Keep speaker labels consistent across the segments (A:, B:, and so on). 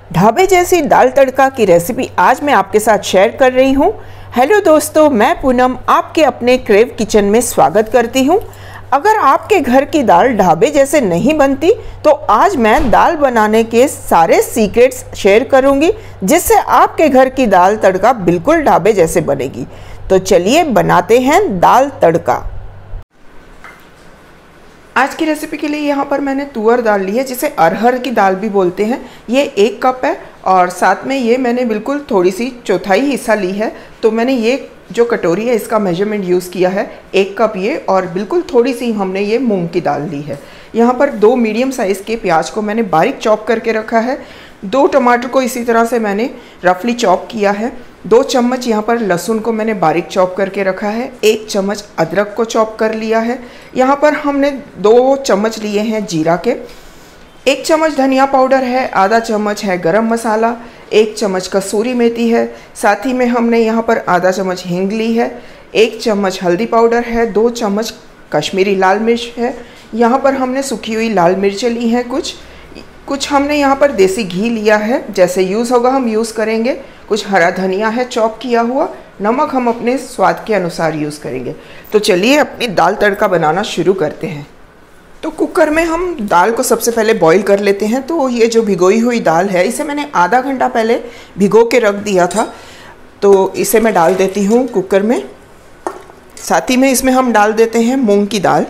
A: ढाबे जैसी दाल तड़का की रेसिपी आज मैं आपके साथ शेयर कर रही हूँ। हेलो दोस्तों, मैं पूनम आपके अपने क्रेव किचन में स्वागत करती हूँ। अगर आपके घर की दाल ढाबे जैसे नहीं बनती तो आज मैं दाल बनाने के सारे सीक्रेट्स शेयर करूँगी जिससे आपके घर की दाल तड़का बिल्कुल ढाबे जैसे बनेगी। तो चलिए बनाते हैं दाल तड़का। आज की रेसिपी के लिए यहाँ पर मैंने तुअर दाल ली है जिसे अरहर की दाल भी बोलते हैं। ये 1 कप है और साथ में ये मैंने बिल्कुल थोड़ी सी चौथाई हिस्सा ली है। तो मैंने ये जो कटोरी है इसका मेजरमेंट यूज़ किया है 1 कप ये, और बिल्कुल थोड़ी सी हमने ये मूंग की दाल ली है। यहाँ पर 2 मीडियम साइज़ के प्याज को मैंने बारीक चॉप करके रखा है। 2 टमाटर को इसी तरह से मैंने रफली चॉप किया है। 2 चम्मच यहाँ पर लहसुन को मैंने बारीक चॉप करके रखा है। 1 चम्मच अदरक को चॉप कर लिया है। यहाँ पर हमने 2 चम्मच लिए हैं जीरा के। 1 चम्मच धनिया पाउडर है, आधा चम्मच है गरम मसाला, 1 चम्मच कसूरी मेथी है, साथ ही में हमने यहाँ पर आधा चम्मच हींग ली है, 1 चम्मच हल्दी पाउडर है, 2 चम्मच कश्मीरी लाल मिर्च है। यहाँ पर हमने सूखी हुई लाल मिर्चें ली हैं कुछ हमने यहाँ पर देसी घी लिया है, जैसे यूज़ होगा हम यूज़ करेंगे। कुछ हरा धनिया है चॉप किया हुआ। नमक हम अपने स्वाद के अनुसार यूज़ करेंगे। तो चलिए अपनी दाल तड़का बनाना शुरू करते हैं। तो कुकर में हम दाल को सबसे पहले बॉईल कर लेते हैं। तो ये जो भिगोई हुई दाल है इसे मैंने आधा घंटा पहले भिगो के रख दिया था, तो इसे मैं डाल देती हूँ कुकर में। साथ ही में इसमें हम डाल देते हैं मूंग की दाल।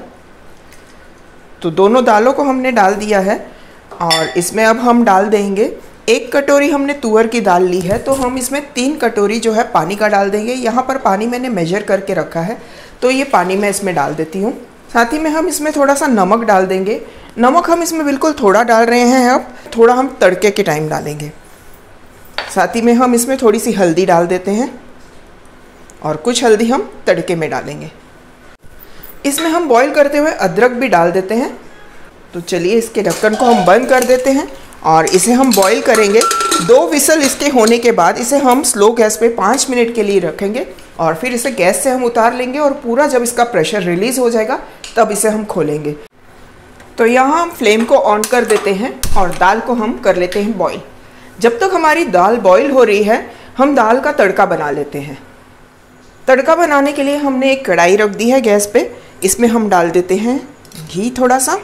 A: तो दोनों दालों को हमने डाल दिया है और इसमें अब हम डाल देंगे 1 कटोरी हमने तुअर की दाल ली है, तो हम इसमें 3 कटोरी जो है पानी का डाल देंगे। यहाँ पर पानी मैंने मेजर करके रखा है, तो ये पानी मैं इसमें डाल देती हूँ। साथ ही में हम इसमें थोड़ा सा नमक डाल देंगे। नमक हम इसमें बिल्कुल थोड़ा डाल रहे हैं, अब थोड़ा हम तड़के के टाइम डालेंगे। साथ ही में हम इसमें थोड़ी सी हल्दी डाल देते हैं और कुछ हल्दी हम तड़के में डालेंगे। इसमें हम बॉईल करते हुए अदरक भी डाल देते हैं। तो चलिए इसके ढक्कन को हम बंद कर देते हैं और इसे हम बॉईल करेंगे। 2 विसल इसके होने के बाद इसे हम स्लो गैस पे 5 मिनट के लिए रखेंगे और फिर इसे गैस से हम उतार लेंगे और पूरा जब इसका प्रेशर रिलीज़ हो जाएगा तब इसे हम खोलेंगे। तो यहाँ हम फ्लेम को ऑन कर देते हैं और दाल को हम कर लेते हैं बॉईल। जब तक हमारी दाल बॉईल हो रही है हम दाल का तड़का बना लेते हैं। तड़का बनाने के लिए हमने एक कढ़ाई रख दी है गैस पे। इसमें हम डाल देते हैं घी थोड़ा सा।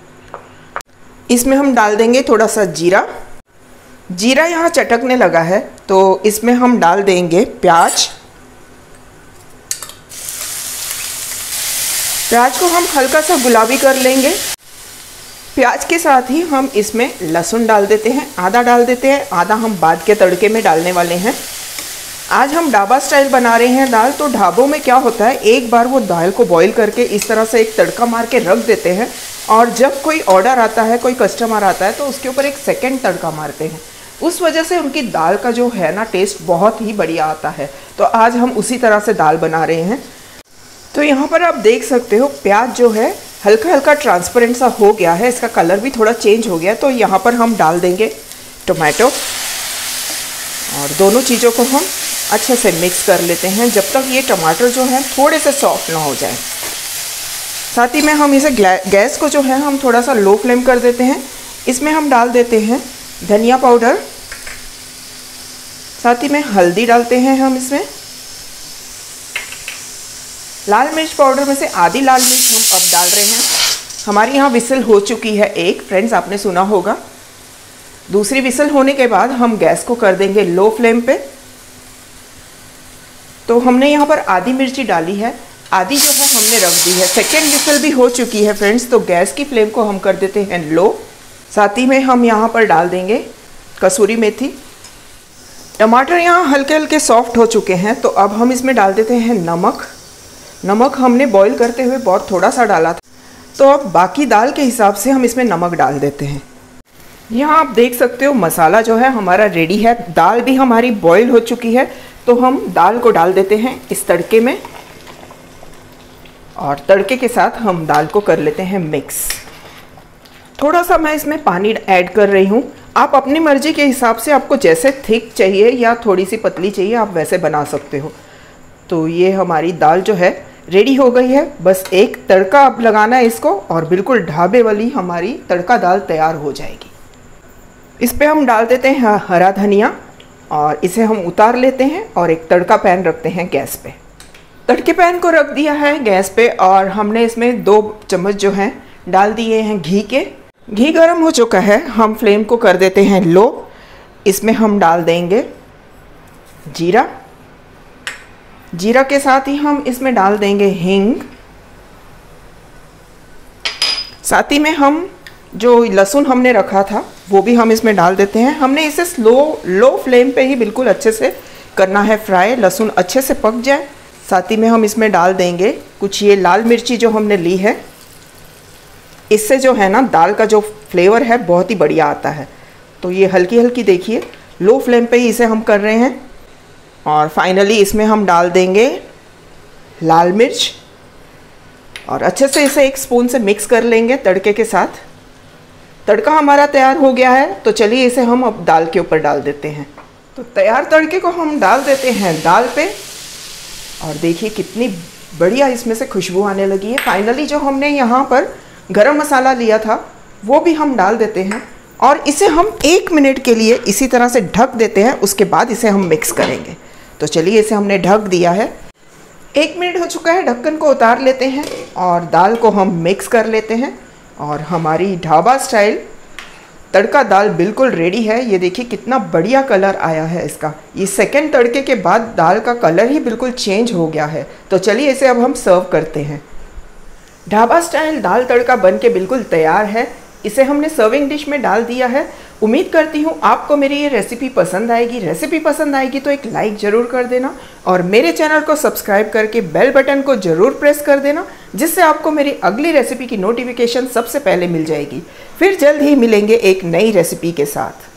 A: इसमें हम डाल देंगे थोड़ा सा जीरा। जीरा यहाँ चटकने लगा है तो इसमें हम डाल देंगे प्याज। प्याज को हम हल्का सा गुलाबी कर लेंगे। प्याज के साथ ही हम इसमें लहसुन डाल देते हैं। आधा डाल देते हैं, आधा हम बाद के तड़के में डालने वाले हैं। आज हम ढाबा स्टाइल बना रहे हैं दाल। तो ढाबों में क्या होता है, एक बार वो दाल को बॉईल करके इस तरह से एक तड़का मार के रख देते हैं और जब कोई ऑर्डर आता है, कोई कस्टमर आता है तो उसके ऊपर एक सेकंड तड़का मारते हैं। उस वजह से उनकी दाल का जो है ना टेस्ट बहुत ही बढ़िया आता है। तो आज हम उसी तरह से दाल बना रहे हैं। तो यहाँ पर आप देख सकते हो प्याज जो है हल्का हल्का ट्रांसपेरेंट सा हो गया है, इसका कलर भी थोड़ा चेंज हो गया। तो यहाँ पर हम डाल देंगे टोमेटो और दोनों चीज़ों को हम अच्छे से मिक्स कर लेते हैं जब तक ये टमाटर जो है थोड़े से सॉफ्ट ना हो जाए। साथ ही में हम इसे गैस को जो है हम थोड़ा सा लो फ्लेम कर देते हैं। इसमें हम डाल देते हैं धनिया पाउडर। साथ ही में हल्दी डालते हैं हम इसमें। लाल मिर्च पाउडर में से आधी लाल मिर्च हम अब डाल रहे हैं। हमारी यहाँ विसल हो चुकी है एक, फ्रेंड्स आपने सुना होगा। दूसरी विसल होने के बाद हम गैस को कर देंगे लो फ्लेम पे। तो हमने यहाँ पर आधी मिर्ची डाली है, आधी जो है हमने रख दी है। सेकेंड विसल भी हो चुकी है फ्रेंड्स। तो गैस की फ्लेम को हम कर देते हैं लो। साथ ही में हम यहाँ पर डाल देंगे कसूरी मेथी। टमाटर यहाँ हल्के हल्के सॉफ्ट हो चुके हैं तो अब हम इसमें डाल देते हैं नमक। नमक हमने बॉईल करते हुए बहुत थोड़ा सा डाला था, तो अब बाकी दाल के हिसाब से हम इसमें नमक डाल देते हैं। यहाँ आप देख सकते हो मसाला जो है हमारा रेडी है। दाल भी हमारी बॉईल हो चुकी है। तो हम दाल को डाल देते हैं इस तड़के में और तड़के के साथ हम दाल को कर लेते हैं मिक्स। थोड़ा सा मैं इसमें पानी ऐड कर रही हूँ। आप अपनी मर्ज़ी के हिसाब से, आपको जैसे थिक चाहिए या थोड़ी सी पतली चाहिए आप वैसे बना सकते हो। तो ये हमारी दाल जो है रेडी हो गई है। बस एक तड़का अब लगाना है इसको और बिल्कुल ढाबे वाली हमारी तड़का दाल तैयार हो जाएगी। इस पे हम डाल देते हैं हरा धनिया और इसे हम उतार लेते हैं और एक तड़का पैन रखते हैं गैस पे। तड़के पैन को रख दिया है गैस पे और हमने इसमें 2 चम्मच जो हैं डाल दिए हैं घी के। घी गर्म हो चुका है, हम फ्लेम को कर देते हैं लो। इसमें हम डाल देंगे जीरा। जीरा के साथ ही हम इसमें डाल देंगे हींग। साथ ही में हम जो लहसुन हमने रखा था वो भी हम इसमें डाल देते हैं। हमने इसे लो फ्लेम पे ही बिल्कुल अच्छे से करना है फ्राई, लहसुन अच्छे से पक जाए। साथ ही में हम इसमें डाल देंगे कुछ ये लाल मिर्ची जो हमने ली है। इससे जो है ना दाल का जो फ्लेवर है बहुत ही बढ़िया आता है। तो ये हल्की हल्की देखिए लो फ्लेम पे ही इसे हम कर रहे हैं। और फाइनली इसमें हम डाल देंगे लाल मिर्च और अच्छे से इसे 1 स्पून से मिक्स कर लेंगे तड़के के साथ। तड़का हमारा तैयार हो गया है, तो चलिए इसे हम अब दाल के ऊपर डाल देते हैं। तो तैयार तड़के को हम डाल देते हैं दाल पे और देखिए कितनी बढ़िया इसमें से खुशबू आने लगी है। फाइनली जो हमने यहाँ पर गरम मसाला लिया था वो भी हम डाल देते हैं और इसे हम 1 मिनट के लिए इसी तरह से ढक देते हैं। उसके बाद इसे हम मिक्स करेंगे। तो चलिए इसे हमने ढक दिया है। 1 मिनट हो चुका है, ढक्कन को उतार लेते हैं और दाल को हम मिक्स कर लेते हैं और हमारी ढाबा स्टाइल तड़का दाल बिल्कुल रेडी है। ये देखिए कितना बढ़िया कलर आया है इसका। ये सेकंड तड़के के बाद दाल का कलर ही बिल्कुल चेंज हो गया है। तो चलिए इसे अब हम सर्व करते हैं। ढाबा स्टाइल दाल तड़का बन के बिल्कुल तैयार है। इसे हमने सर्विंग डिश में डाल दिया है। उम्मीद करती हूँ आपको मेरी ये रेसिपी पसंद आएगी। रेसिपी पसंद आएगी तो एक लाइक ज़रूर कर देना और मेरे चैनल को सब्सक्राइब करके बेल बटन को ज़रूर प्रेस कर देना, जिससे आपको मेरी अगली रेसिपी की नोटिफिकेशन सबसे पहले मिल जाएगी। फिर जल्द ही मिलेंगे एक नई रेसिपी के साथ।